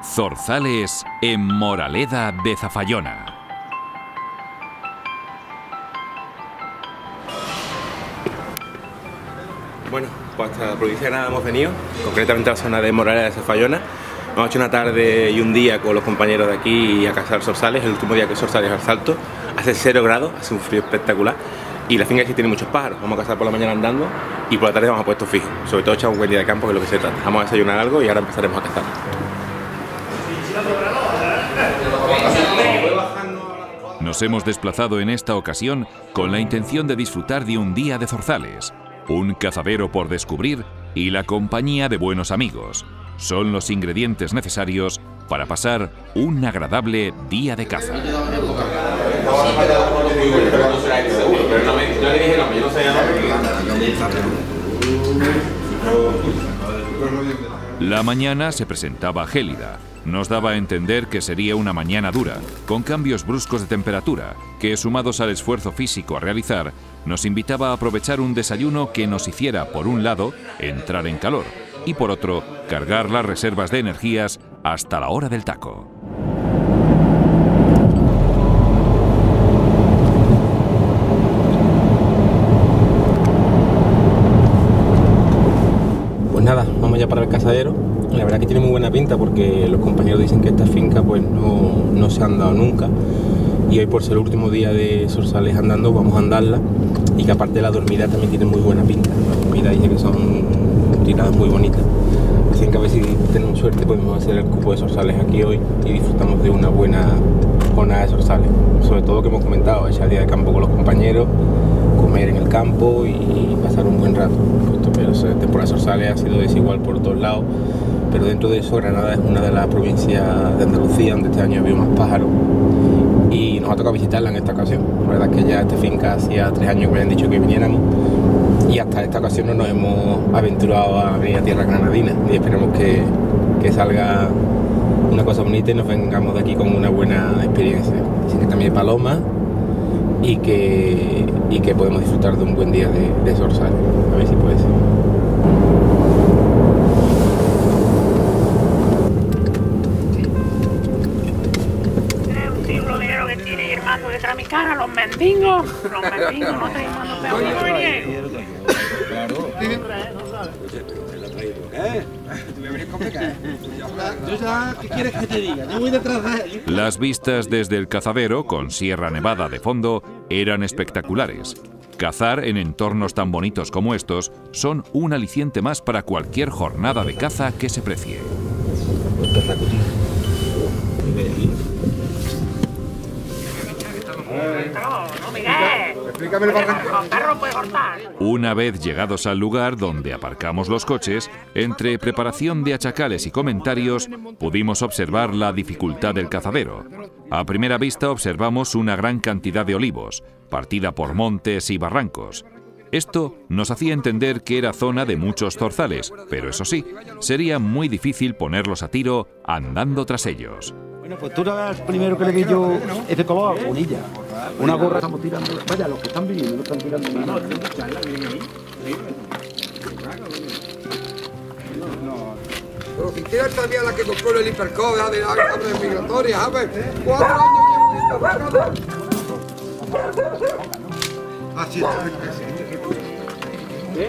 Zorzales en Moraleda de Zafallona. Bueno, pues hasta la provincia de Granada hemos venido, concretamente a la zona de Moraleda de Zafallona. Hemos hecho una tarde y un día con los compañeros de aquí a cazar zorzales, el último día que zorzales al salto. Hace 0 grados, hace un frío espectacular y la finca aquí tiene muchos pájaros. Vamos a cazar por la mañana andando y por la tarde vamos a puesto fijo. Sobre todo echar un buen día de campo, que es lo que se trata. Vamos a desayunar algo y ahora empezaremos a cazar. Nos hemos desplazado en esta ocasión con la intención de disfrutar de un día de zorzales, un cazadero por descubrir y la compañía de buenos amigos. Son los ingredientes necesarios para pasar un agradable día de caza. La mañana se presentaba gélida. Nos daba a entender que sería una mañana dura, con cambios bruscos de temperatura, que sumados al esfuerzo físico a realizar, nos invitaba a aprovechar un desayuno que nos hiciera, por un lado, entrar en calor, y por otro, cargar las reservas de energías hasta la hora del taco. Pues nada, vamos ya para el cazadero. La verdad que tiene muy buena pinta porque los compañeros dicen que esta finca pues no se han dado nunca, y hoy, por ser el último día de zorzales andando, vamos a andarla, y que aparte de la dormida también tiene muy buena pinta. Las dormidas dice que son tiradas muy bonitas, así que a ver si tenemos suerte podemos hacer el cupo de zorzales aquí hoy y disfrutamos de una buena jornada de zorzales. Sobre todo, que hemos comentado, echar día de campo con los compañeros, comer en el campo y pasar un buen rato. Pero la temporada de zorzales ha sido desigual por todos lados, pero dentro de eso Granada es una de las provincias de Andalucía donde este año había más pájaros y nos ha tocado visitarla en esta ocasión. La verdad es que ya esta finca hacía 3 años que me habían dicho que viniéramos y hasta esta ocasión no nos hemos aventurado a venir a tierra granadina, y esperemos que salga una cosa bonita y nos vengamos de aquí con una buena experiencia. Dicen que también hay palomas y que podemos disfrutar de un buen día de zorzales. A ver si puede ser. Detrás de mi cara, los mendigos no te mando peor que venir. Claro. ¿Qué quieres que te diga? Yo voy detrás de él. Las vistas desde el cazadero, con Sierra Nevada de fondo, eran espectaculares. Cazar en entornos tan bonitos como estos son un aliciente más para cualquier jornada de caza que se precie. Una vez llegados al lugar donde aparcamos los coches, entre preparación de achacales y comentarios, pudimos observar la dificultad del cazadero. A primera vista observamos una gran cantidad de olivos, partida por montes y barrancos. Esto nos hacía entender que era zona de muchos zorzales, pero eso sí, sería muy difícil ponerlos a tiro andando tras ellos. Bueno, pues tú eras el primero que le di yo este color a la bonilla. Una gorra estamos tirando. Vaya, los que están viniendo no están tirando nada. Pero si tienes todavía la que compró el hipercode de la migratoria, ¿sabes? 4 años llevo así está. ¿Qué?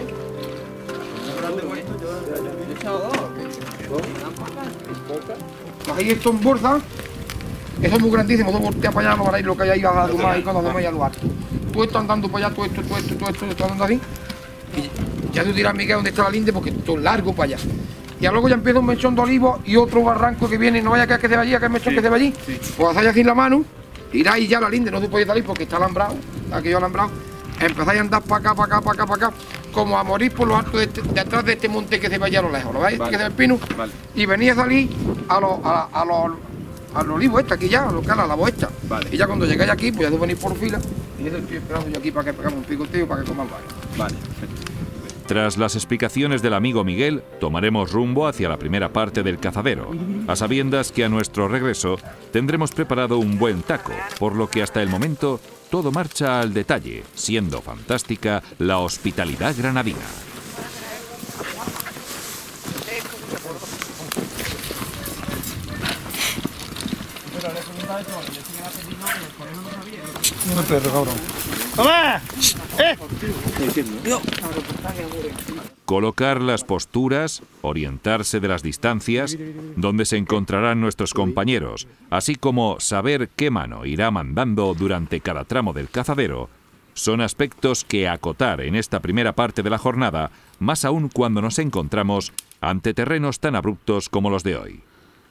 Ahí esto en bolsa, eso es muy grandísimo, eso voltea para allá, no veréis lo que hay ahí a tomar y cuando hacemos allá al lugar. Tú estás andando para allá, todo esto, estás andando así. Y ya tú dirás, Miguel, ¿dónde está la linde? Porque esto es largo para allá. Y luego ya empieza un mechón de olivo y otro barranco que viene, no vaya a que se va allí, a que el mechón que se va allí. Pues hacéis así la mano, tiráis ya la linde, no te podéis salir porque está alambrado, aquello alambrado. Empezáis a andar para acá, como a morir por los altos de atrás de este monte que se va allá a lo lejos, ¿lo veis? Vale. Que se ve el pino. Vale. Y venía a salir al olivo este, aquí ya, a la boesta. Vale. Y ya cuando llegáis aquí, pues ya de venir por fila, y eso estoy esperando yo aquí para que pegamos un picoteo para que coman varios. Vale, perfecto. Tras las explicaciones del amigo Miguel, tomaremos rumbo hacia la primera parte del cazadero, a sabiendas que a nuestro regreso tendremos preparado un buen taco, por lo que hasta el momento todo marcha al detalle, siendo fantástica la hospitalidad granadina. No me perro, cabrón. ¡Toma! Colocar las posturas, orientarse de las distancias, donde se encontrarán nuestros compañeros, así como saber qué mano irá mandando durante cada tramo del cazadero, son aspectos que acotar en esta primera parte de la jornada, más aún cuando nos encontramos ante terrenos tan abruptos como los de hoy.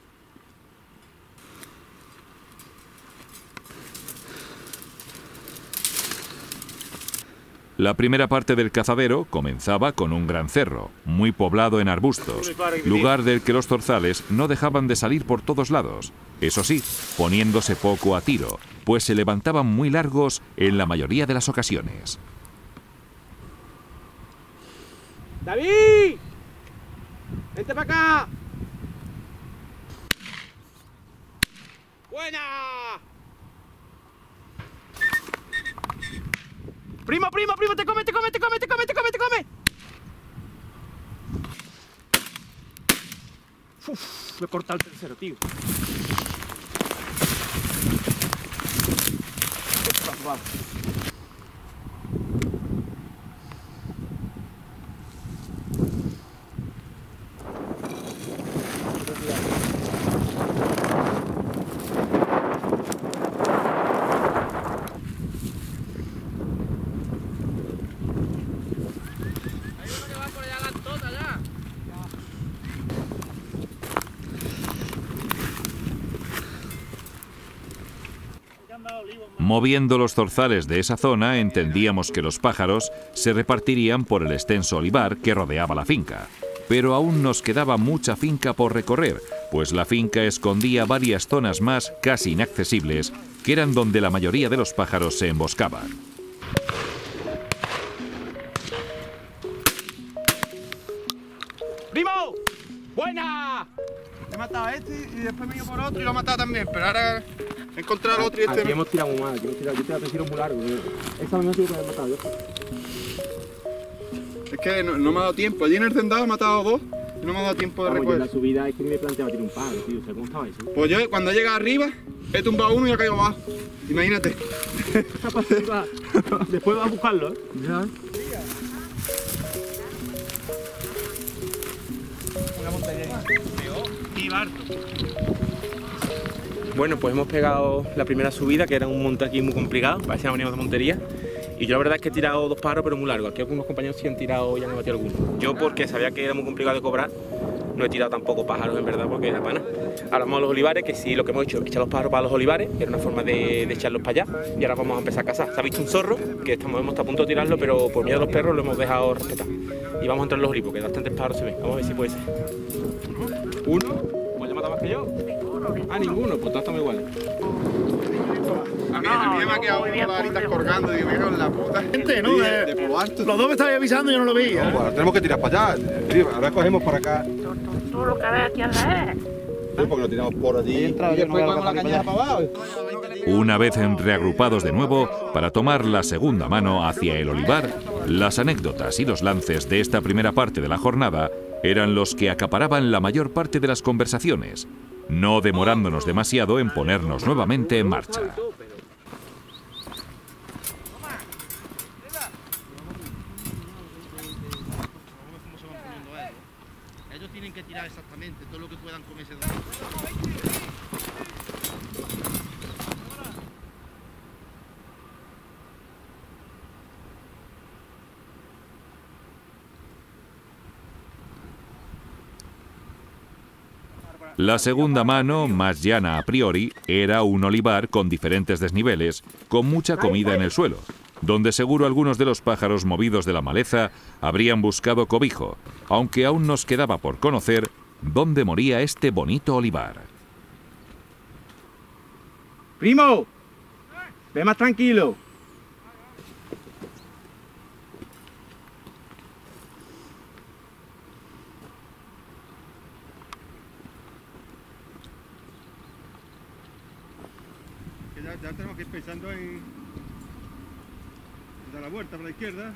La primera parte del cazadero comenzaba con un gran cerro, muy poblado en arbustos, lugar del que los zorzales no dejaban de salir por todos lados. Eso sí, poniéndose poco a tiro, pues se levantaban muy largos en la mayoría de las ocasiones. ¡David! ¡Vente para acá! ¡Buena! ¡Primo, primo, primo! ¡Te come, te come, te come, te come, te come, te come! Uf, me he cortado el tercero, tío. Vamos. Moviendo los zorzales de esa zona, entendíamos que los pájaros se repartirían por el extenso olivar que rodeaba la finca. Pero aún nos quedaba mucha finca por recorrer, pues la finca escondía varias zonas más casi inaccesibles, que eran donde la mayoría de los pájaros se emboscaban. ¡Primo! ¡Buena! He matado a este y después me he ido por otro y lo he matado también, pero ahora he encontrado al otro y este Aquí no. hemos tirado muy mal, yo te tiro muy largo. Esta no tengo que haber matado yo. Es que no me ha dado tiempo. Allí en el cendado he matado dos y no me ha dado tiempo de Vamos, yo en recoger. la subida es que me planteaba tirar un pájaro, tío. ¿Cómo estaba eso? Pues yo cuando he llegado arriba he tumbado uno y he caído abajo. Imagínate. Después vas a buscarlo, ¿eh? Ya. Bueno, pues hemos pegado la primera subida, que era un monte aquí muy complicado, parecía que veníamos de Montería. Y yo la verdad es que he tirado dos pájaros, pero muy largos. Aquí algunos compañeros sí han tirado y han batido algunos. Yo, porque sabía que era muy complicado de cobrar, no he tirado tampoco pájaros en verdad, porque era pana. Ahora vamos a los olivares, que sí, lo que hemos hecho es echar los pájaros para los olivares, era una forma de echarlos para allá. Y ahora vamos a empezar a cazar. Se ha visto un zorro, que hemos estado a punto de tirarlo, pero por miedo a los perros lo hemos dejado respetar. Y vamos a entrar en los olivos, que bastantes pájaros se ven. Vamos a ver si puede ser. ¿Uno? Pues ya mata más que yo. Ah, ninguno, pues todos estamos iguales. A mí me ha quedado uno las alitas colgando y digo, me cago en la puta. Gente, ¿no? De por lo alto. Los dos me estaban avisando y yo no lo veía. No, pues tenemos que tirar para allá. Sí, ahora cogemos por acá. Tú lo que ves aquí es la Sí, porque lo tiramos por allí. Y después cogemos la cañada para abajo. Una vez reagrupados de nuevo para tomar la segunda mano hacia el olivar, las anécdotas y los lances de esta primera parte de la jornada eran los que acaparaban la mayor parte de las conversaciones, no demorándonos demasiado en ponernos nuevamente en marcha. Ellos tienen que tirar exactamente todo lo que puedan con ese. La segunda mano, más llana a priori, era un olivar con diferentes desniveles, con mucha comida en el suelo, donde seguro algunos de los pájaros movidos de la maleza habrían buscado cobijo, aunque aún nos quedaba por conocer dónde moría este bonito olivar. ¡Primo! ¡Ve más tranquilo! Ya tenemos que ir pensando en dar la vuelta por la izquierda.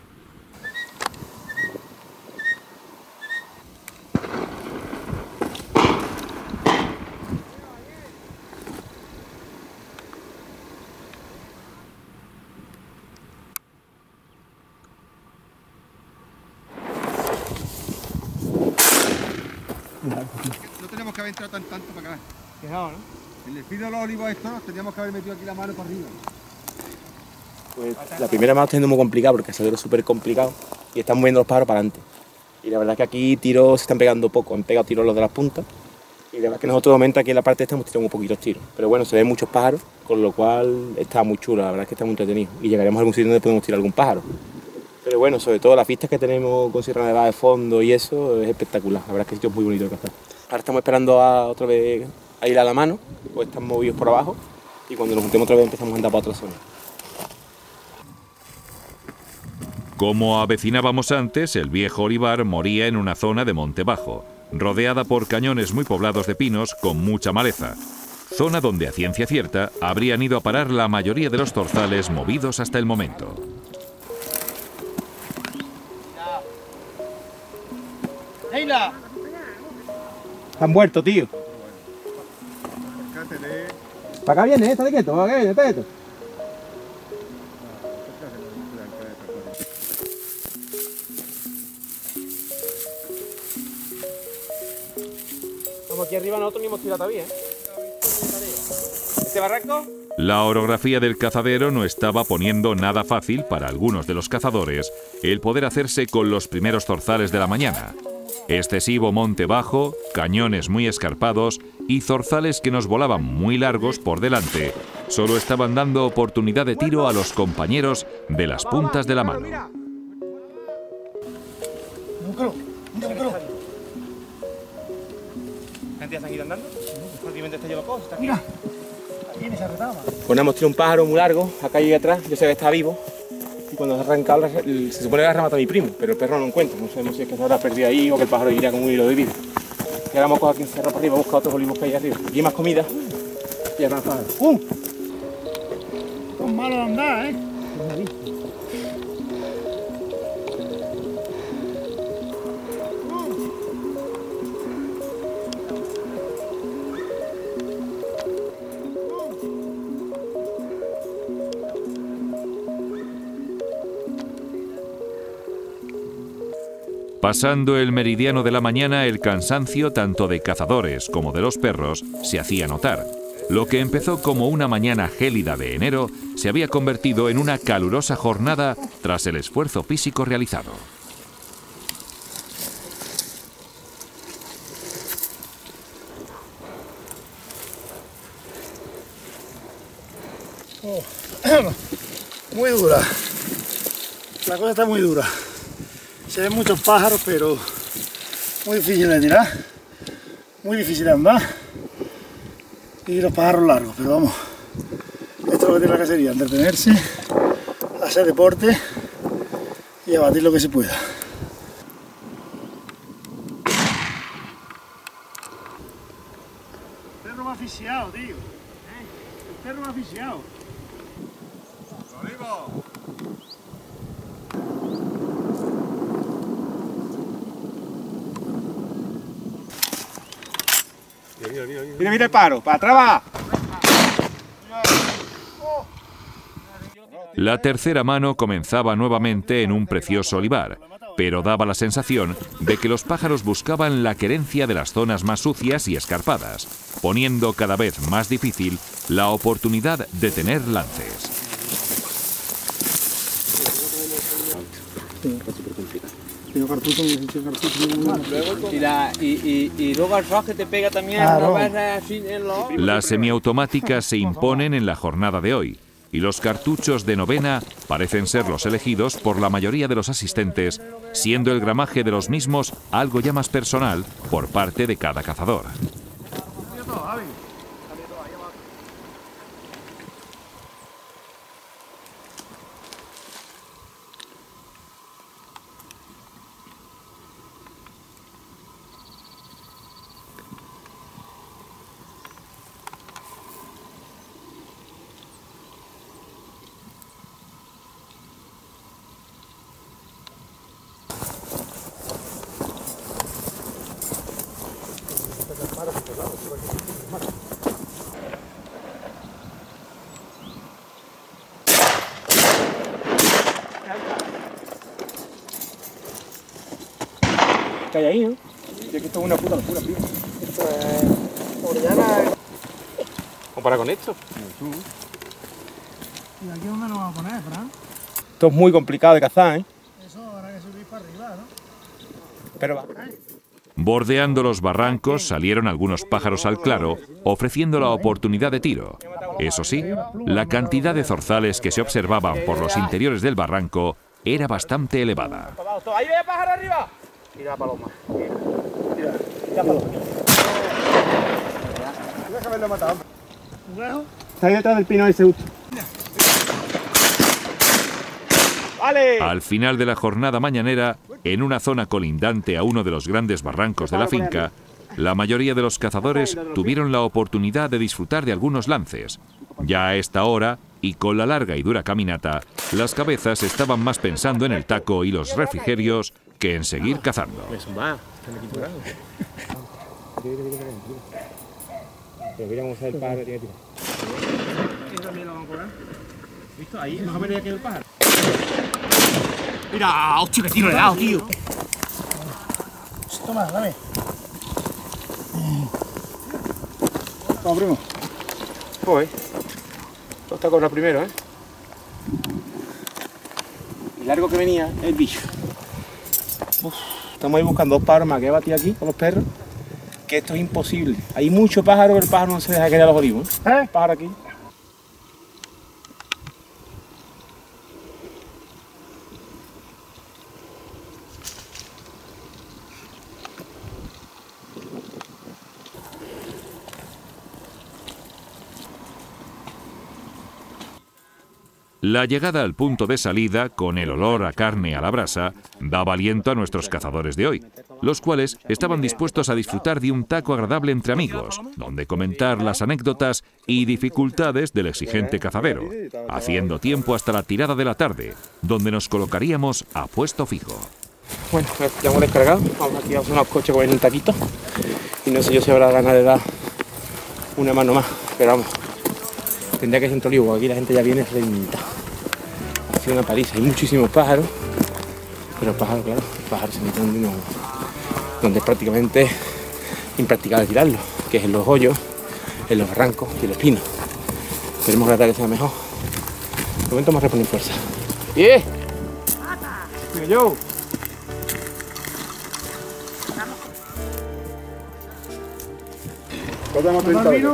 No tenemos que haber entrado tanto para acá. Quejado, ¿no? En el pido de los olivos estos nos teníamos que haber metido aquí la mano para arriba. Pues la primera me está siendo muy complicada porque el cazadero es súper complicado y están moviendo los pájaros para adelante. Y la verdad es que aquí tiros se están pegando poco, han pegado tiros los de las puntas. Y la verdad es que nosotros de momento aquí en la parte esta hemos tirado un poquitos tiros. Pero bueno, se ven muchos pájaros, con lo cual está muy chulo, la verdad es que está muy entretenido. Y llegaremos a algún sitio donde podemos tirar algún pájaro. Pero bueno, sobre todo las vistas que tenemos con Sierra Nevada de fondo y eso es espectacular. La verdad es que el sitio es muy bonito de cazar. Ahora estamos esperando otra vez a ir a la mano, pues están movidos por abajo. Y cuando nos juntemos otra vez empezamos a andar para otra zona. Como avecinábamos antes, el viejo olivar moría en una zona de monte bajo, rodeada por cañones muy poblados de pinos con mucha maleza, zona donde a ciencia cierta habrían ido a parar la mayoría de los zorzales movidos hasta el momento. ¡Leila! Están muertos, tío. Para acá viene, estate quieto, para acá viene, estate quieto. Como aquí arriba nosotros ni hemos tirado todavía, ¿Este barranco? La orografía del cazadero no estaba poniendo nada fácil para algunos de los cazadores el poder hacerse con los primeros zorzales de la mañana. Excesivo monte bajo, cañones muy escarpados y zorzales que nos volaban muy largos por delante solo estaban dando oportunidad de tiro a los compañeros de las puntas de la mano. ¿Gente se han ido andando? Prácticamente está lleno de cosas. Mira, viene esa retama. Pues hemos tirado un pájaro muy largo, acá y atrás, yo sé que está vivo. Y cuando se ha arrancado, se supone que ha rematado a mi primo, pero el perro no lo encuentra. No sabemos si es que se habrá perdido ahí o que el pájaro iría con un hilo de vida. Y ahora vamos a coger aquí un cerro para arriba, a buscar otros olivos que hay arriba. Aquí hay más comida y ahora pájaro. Son malos de andar, ¿eh? Pasando el meridiano de la mañana, el cansancio tanto de cazadores como de los perros se hacía notar. Lo que empezó como una mañana gélida de enero se había convertido en una calurosa jornada tras el esfuerzo físico realizado. Muy dura. La cosa está muy dura. Se ven muchos pájaros, pero muy difícil de tirar, muy difícil de andar. Y los pájaros largos, pero vamos, esto es lo que tiene la cacería, entretenerse, hacer deporte y abatir lo que se pueda. El perro me ha asfixiado, tío. El perro me ha asfixiado. Mira, mira el paro, para atrás va. La tercera mano comenzaba nuevamente en un precioso olivar, pero daba la sensación de que los pájaros buscaban la querencia de las zonas más sucias y escarpadas, poniendo cada vez más difícil la oportunidad de tener lances. Y luego el roje te pega también, Claro. así en los... Las semiautomáticas se imponen en la jornada de hoy y los cartuchos de novena parecen ser los elegidos por la mayoría de los asistentes, siendo el gramaje de los mismos algo ya más personal por parte de cada cazador. ¿Qué hay ahí, no? es que esto es una puta locura, tío. Esto es... Orellana... ¿Compara con esto? ¿Y aquí dónde nos vamos a poner, Fran? Esto es muy complicado de cazar, ¿eh? Eso habrá que subir para arriba, ¿no? Pero va. Bordeando los barrancos salieron algunos pájaros al claro, ofreciendo la oportunidad de tiro. Eso sí, la cantidad de zorzales que se observaban por los interiores del barranco era bastante elevada. ¡Ahí ve pájaro arriba! Mira, paloma. Ya paloma. Tienes que haberlo matado. Está ahí detrás del pino ese justo. ¡Vale! Al final de la jornada mañanera, en una zona colindante a uno de los grandes barrancos de la finca, la mayoría de los cazadores tuvieron la oportunidad de disfrutar de algunos lances. Ya a esta hora, y con la larga y dura caminata, las cabezas estaban más pensando en el taco y los refrigerios que en seguir cazando. Pero mira cómo sale el pájaro que tiene que tirar. ¿Eso también lo van a cobrar? ¿Visto? Ahí, más o menos ya queda el pájaro. Mira, hostia, que tiro le he dado, tío. Toma, dame. Toma, primo. Joder. Esto está con la primero, ¿eh? Y largo que venía el bicho. Uf, estamos ahí buscando dos pájaros más que he batido aquí con los perros. Que esto es imposible. Hay mucho pájaro, pero el pájaro no se deja quedar a los olivos. ¿Eh? Pájaro aquí. La llegada al punto de salida, con el olor a carne a la brasa, daba aliento a nuestros cazadores de hoy, los cuales estaban dispuestos a disfrutar de un taco agradable entre amigos, donde comentar las anécdotas y dificultades del exigente cazadero, haciendo tiempo hasta la tirada de la tarde, donde nos colocaríamos a puesto fijo. Bueno, ya hemos descargado. Vamos aquí a hacer unos coches con el taquito. Y no sé yo si habrá ganas de dar una mano más, pero vamos. Tendría que ser en Tolivo, aquí la gente ya viene reventada. Ha sido una paliza, hay muchísimos pájaros, pero pájaros, claro, los pájaros se meten donde es prácticamente impracticable tirarlos, que es en los hoyos, en los barrancos y en los pinos. Esperemos que la tarde sea mejor. De momento vamos a reponer fuerza. ¡Bien! ¡Mira yo! ¿Cuánto hemos vino?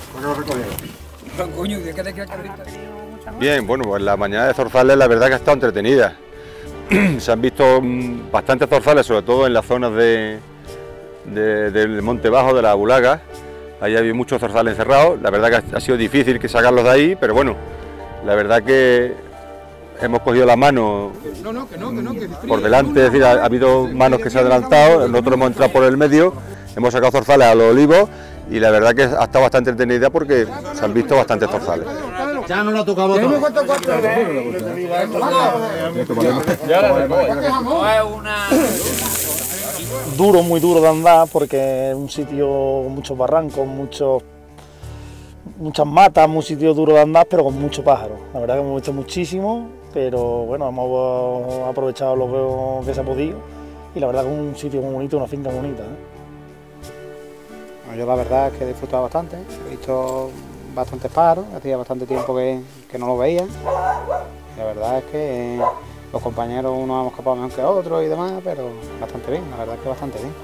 Bien, bueno, pues la mañana de zorzales la verdad que ha estado entretenida. Se han visto bastantes zorzales, sobre todo en las zonas del Monte Bajo, de la Bulaga. Ahí había muchos zorzales encerrados. La verdad que ha sido difícil que sacarlos de ahí, pero bueno, la verdad que hemos cogido la mano por delante, es decir, ha habido manos que se han adelantado, nosotros hemos entrado por el medio, hemos sacado zorzales a los olivos. Y la verdad que ha estado bastante entretenida porque se han visto bastantes zorzales. Ya no lo tocamos todo. Duro, muy duro de andar porque es un sitio con muchos barrancos, muchas matas, un sitio duro de andar pero con muchos pájaros. La verdad que hemos visto muchísimo, pero bueno, hemos aprovechado lo que se ha podido y la verdad que es un sitio muy bonito, una finca bonita, ¿eh? Yo la verdad es que he disfrutado bastante, he visto bastantes pájaros, hacía bastante tiempo que no lo veía. La verdad es que los compañeros unos hemos escapado mejor que otros y demás, pero bastante bien, la verdad es que bastante bien.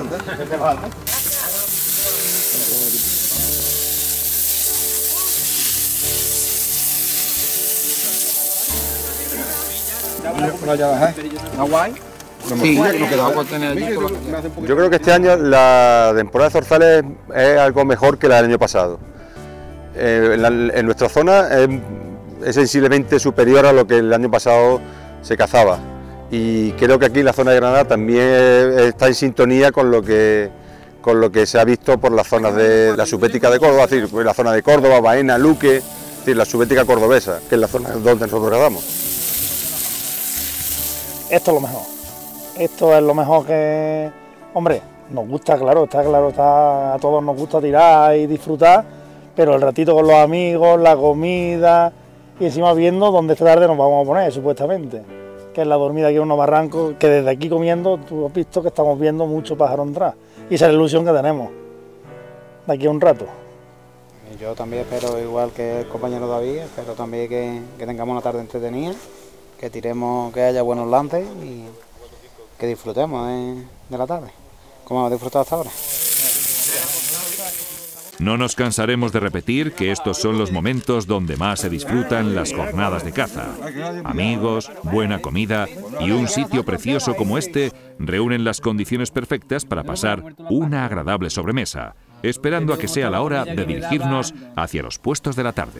Yo creo que este año la temporada de zorzales es algo mejor que la del año pasado. En nuestra zona es sensiblemente superior a lo que el año pasado se cazaba. Y creo que aquí en la zona de Granada también está en sintonía con lo que se ha visto por las zonas de la subética de Córdoba, es decir, la zona de Córdoba, Baena, Luque, es decir, la subética cordobesa, que es la zona donde nosotros cazamos. Esto es lo mejor. Esto es lo mejor que, hombre, nos gusta, claro, a todos nos gusta tirar y disfrutar, pero el ratito con los amigos, la comida y encima viendo dónde esta tarde nos vamos a poner, supuestamente, que es la dormida aquí en unos barrancos, que desde aquí comiendo, tú has visto que estamos viendo mucho pájaro entrar. y esa es la ilusión que tenemos de aquí a un rato. Yo también espero, igual que el compañero David, espero también que tengamos una tarde entretenida, que tiremos, que haya buenos lances y que disfrutemos de la tarde, como hemos disfrutado hasta ahora. No nos cansaremos de repetir que estos son los momentos donde más se disfrutan las jornadas de caza. Amigos, buena comida y un sitio precioso como este reúnen las condiciones perfectas para pasar una agradable sobremesa, esperando a que sea la hora de dirigirnos hacia los puestos de la tarde.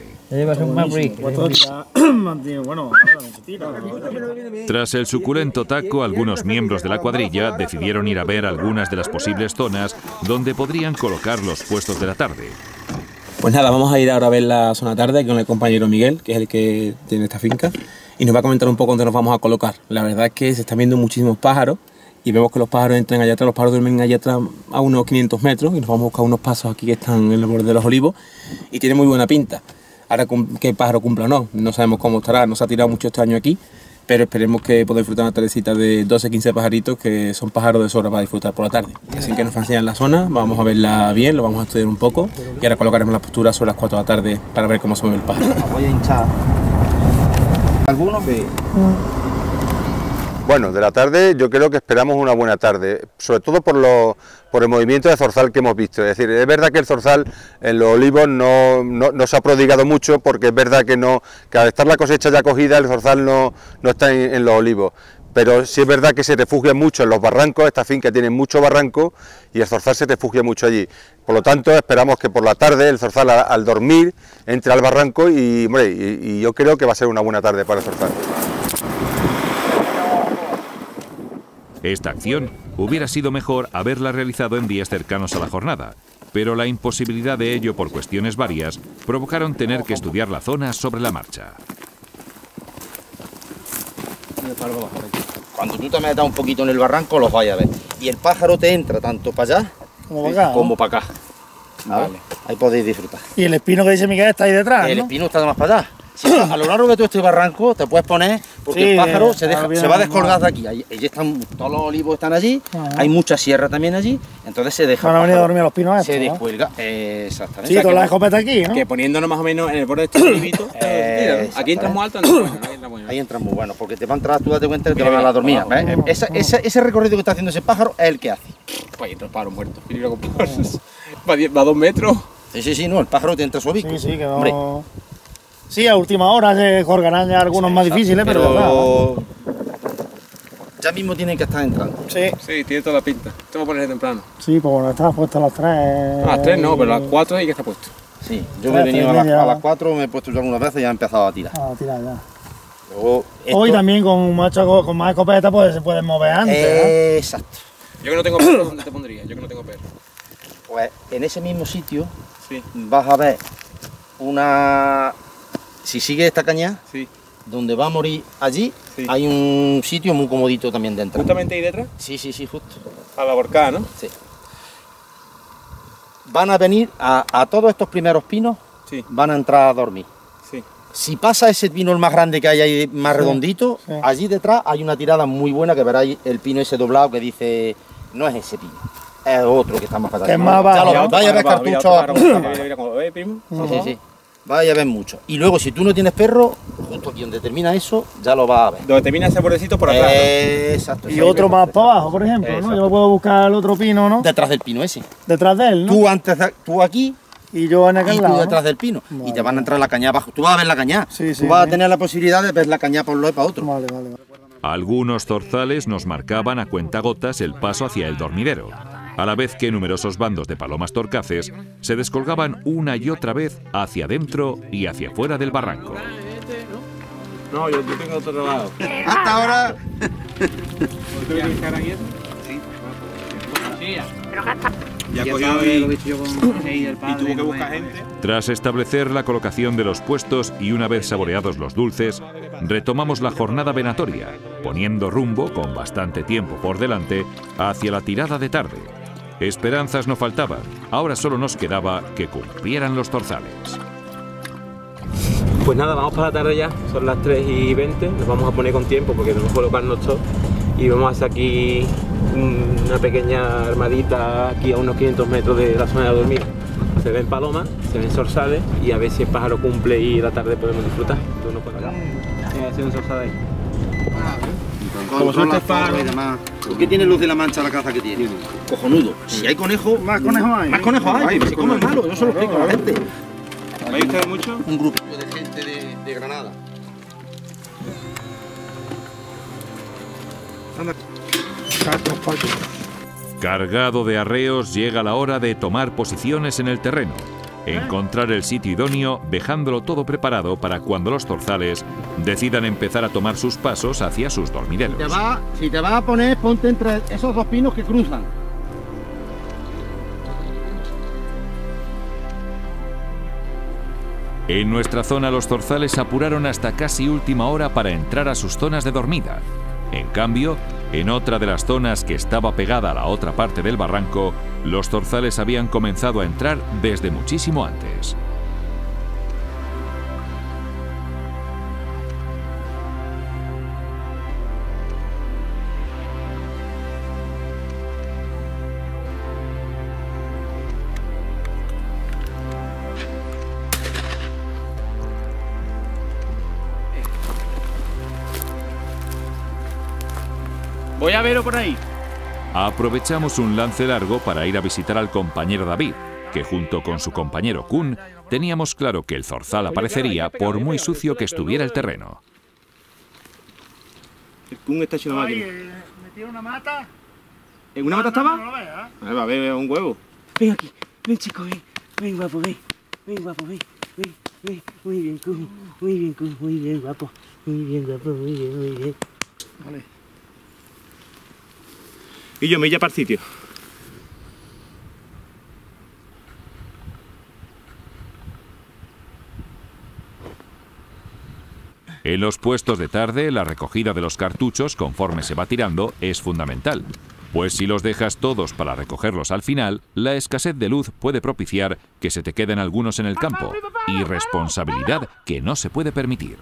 Tras el suculento taco, algunos miembros de la cuadrilla decidieron ir a ver algunas de las posibles zonas donde podrían colocar los puestos de la tarde. Pues nada, vamos a ir ahora a ver la zona tarde con el compañero Miguel, que es el que tiene esta finca, y nos va a comentar un poco dónde nos vamos a colocar. La verdad es que se están viendo muchísimos pájaros, y vemos que los pájaros entran allá atrás, los pájaros duermen allá atrás a unos 500 metros, y nos vamos a buscar unos pasos aquí que están en el borde de los olivos, y tiene muy buena pinta. Ahora que el pájaro cumpla o no, no sabemos cómo estará, no se ha tirado mucho este año aquí, pero esperemos que podáis disfrutar una tardecita de 12-15 pajaritos, que son pájaros de sobra para disfrutar por la tarde. Así que nos enseñan la zona, vamos a verla bien, lo vamos a estudiar un poco, y ahora colocaremos la postura sobre las 4 de la tarde para ver cómo se mueve el pájaro. Voy a hinchar. ¿Alguno que...? Bueno, de la tarde yo creo que esperamos una buena tarde, sobre todo por el movimiento de zorzal que hemos visto. Es decir, es verdad que el zorzal en los olivos no se ha prodigado mucho, porque es verdad que al estar la cosecha ya cogida, el zorzal no está en los olivos. Pero sí es verdad que se refugia mucho en los barrancos, esta finca tiene mucho barranco y el zorzal se refugia mucho allí. Por lo tanto, esperamos que por la tarde el zorzal al dormir entre al barranco y yo creo que va a ser una buena tarde para el zorzal. Esta acción hubiera sido mejor haberla realizado en días cercanos a la jornada, pero la imposibilidad de ello por cuestiones varias provocaron tener que estudiar la zona sobre la marcha. Cuando tú te metas un poquito en el barranco los vayas a ver. Y el pájaro te entra tanto para allá como para acá. Vale. Ahí podéis disfrutar. Y el espino que dice Miguel está ahí detrás, El ¿no? espino está más para allá. Sí, a lo largo de todo este barranco te puedes poner, porque Sí, el pájaro se va a descolgar de normal. aquí. Allí están, todos los olivos están allí, hay mucha sierra también allí, entonces se deja. Van a venir a dormir a los pinos estos, Se ¿no? descuelga, exactamente. Sí, con la escopeta aquí, ¿no? Que poniéndonos más o menos en el borde de este olivito, aquí entras muy alto, Ahí entras muy bueno, porque te van a entrar, tú date cuenta que te van a la dormida. Ese recorrido que está haciendo ese pájaro es el que hace. Pues entra el pájaro muerto. Va a 2 metros. Sí, no, el pájaro te entra suavico. Sí, que no... Sí, a última hora se colgarán ya algunos más difíciles, pero... Ya mismo tienen que estar entrando. Sí, tiene toda la pinta. Te voy a poner temprano. Sí, pues bueno, estaba puesto a las 3. A las 3 no, pero a las 4 hay que estar puesto. Sí, yo me he venido a las 4, me he puesto ya algunas veces y ya he empezado a tirar. A tirar ya. Luego, Hoy también con más escopeta pues se pueden mover antes. Exacto. Yo que no tengo perro, ¿dónde te pondría? Yo que no tengo perro. Pues en ese mismo sitio vas a ver una... Si sigue esta caña, donde va a morir allí, hay un sitio muy comodito también dentro. ¿Justamente ahí detrás? Sí, justo. A la volcada, ¿no? Sí. Van a venir a todos estos primeros pinos, van a entrar a dormir. Sí. Si pasa ese pino el más grande que hay ahí, más redondito, allí detrás hay una tirada muy buena que veráis el pino ese doblado que dice, no es ese pino, es otro que está más para atrás. Que es más bajo. Ya lo vaya a ver cartuchos. Mira cómo lo ve, primo. Sí. Vaya a ver mucho. Y luego, si tú no tienes perro, justo aquí donde termina eso, ya lo vas a ver. Donde termina ese bordecito por atrás. Exacto. Y otro más para abajo, por ejemplo, ¿no? Yo lo puedo buscar el otro pino, ¿no? Detrás del pino ese. Detrás de él, ¿no? Tú aquí y yo en aquel y lado, tú detrás ¿no? del pino. Y te van a entrar la caña abajo. Tú vas a ver la caña. Sí, tú vas a tener la posibilidad de ver la caña para un lado y para otro. Vale. Algunos zorzales nos marcaban a cuentagotas el paso hacia el dormidero, a la vez que numerosos bandos de palomas torcaces se descolgaban una y otra vez hacia adentro y hacia fuera del barranco. No, yo tengo otro lado. Hasta ahora. Ya cogió y tuvo que buscar gente. Tras establecer la colocación de los puestos y una vez saboreados los dulces, retomamos la jornada venatoria, poniendo rumbo, con bastante tiempo por delante, hacia la tirada de tarde. Esperanzas no faltaban, ahora solo nos quedaba que cumplieran los zorzales. Pues nada, vamos para la tarde ya, son las 3:20, nos vamos a poner con tiempo porque tenemos que colocarnos todos. y vamos a hacer aquí una pequeña armadita aquí a unos 500 metros de la zona de dormir. Se ven palomas, se ven zorzales y a ver si el pájaro cumple y la tarde podemos disfrutar. Entonces, no un zorzal ahí. Como son estos pájaros y demás. ¿Por qué tiene luz de la mancha la caza que tiene? Cojonudo. Si hay conejos, más conejos hay. Más conejos hay, se comen malo, yo se lo explico a la gente. ¿Veis ustedes mucho? Un grupo de gente de Granada. Anda. Cargado de arreos, llega la hora de tomar posiciones en el terreno, encontrar el sitio idóneo, dejándolo todo preparado para cuando los zorzales decidan empezar a tomar sus pasos hacia sus dormideros. Si te vas a poner, ponte entre esos dos pinos que cruzan. En nuestra zona los zorzales apuraron hasta casi última hora para entrar a sus zonas de dormida. En cambio, en otra de las zonas que estaba pegada a la otra parte del barranco, los zorzales habían comenzado a entrar desde muchísimo antes. Voy a verlo por ahí. Aprovechamos un lance largo para ir a visitar al compañero David, que junto con su compañero Kun teníamos claro que el zorzal aparecería por muy sucio que estuviera el terreno. El Kun está hecho una máquina. ¿Metió una mata? ¿En una mata estaba? No lo veas. Va a ver un huevo. Ven aquí, ven chico, ven. Ven guapo, ven. Ven guapo, ven. Ven, ven. Muy bien, Kun. Muy bien, Kun. Muy bien, guapo. Muy bien, guapo. Muy bien, muy bien. Vale. Y yo me iba para el sitio. En los puestos de tarde, la recogida de los cartuchos conforme se va tirando es fundamental, pues si los dejas todos para recogerlos al final, la escasez de luz puede propiciar que se te queden algunos en el campo, irresponsabilidad que no se puede permitir.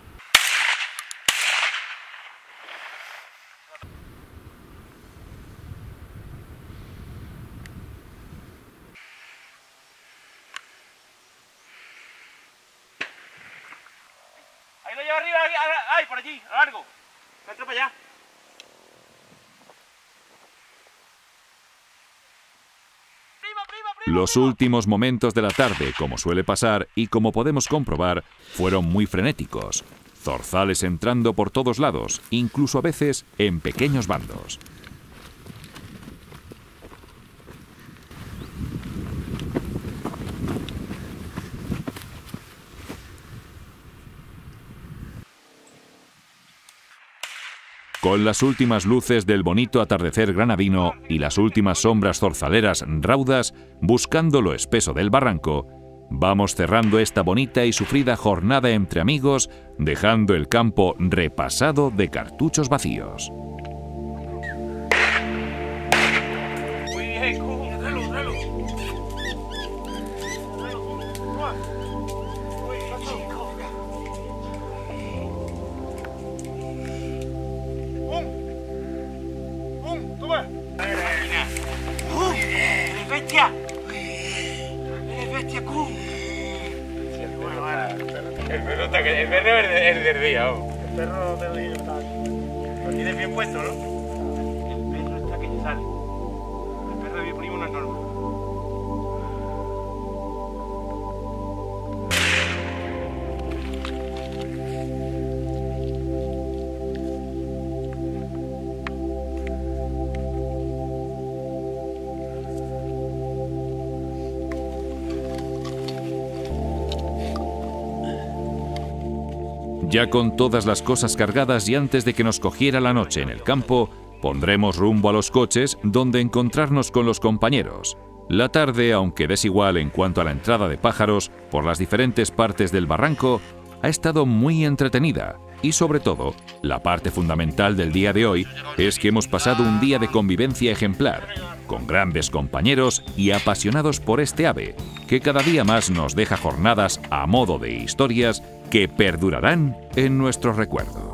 Ahí lo lleva arriba, ahí, por allí, a largo. Entra para allá. Los últimos momentos de la tarde, como suele pasar y como podemos comprobar, fueron muy frenéticos. Zorzales entrando por todos lados, incluso a veces en pequeños bandos. Con las últimas luces del bonito atardecer granadino y las últimas sombras zorzaleras raudas, buscando lo espeso del barranco, vamos cerrando esta bonita y sufrida jornada entre amigos, dejando el campo repasado de cartuchos vacíos. Muy bien, Kun. Relo. ¡Eres bestia! ¡Eres bestia, Kun! El perro es del día, El perro del día está aquí. Lo tienes bien puesto, ¿no? El perro está que se sale. El perro de mi primo no es normal. Ya con todas las cosas cargadas y antes de que nos cogiera la noche en el campo, pondremos rumbo a los coches donde encontrarnos con los compañeros. La tarde, aunque desigual en cuanto a la entrada de pájaros por las diferentes partes del barranco, ha estado muy entretenida y sobre todo, la parte fundamental del día de hoy es que hemos pasado un día de convivencia ejemplar, con grandes compañeros y apasionados por este ave, que cada día más nos deja jornadas a modo de historias que perdurarán en nuestros recuerdos.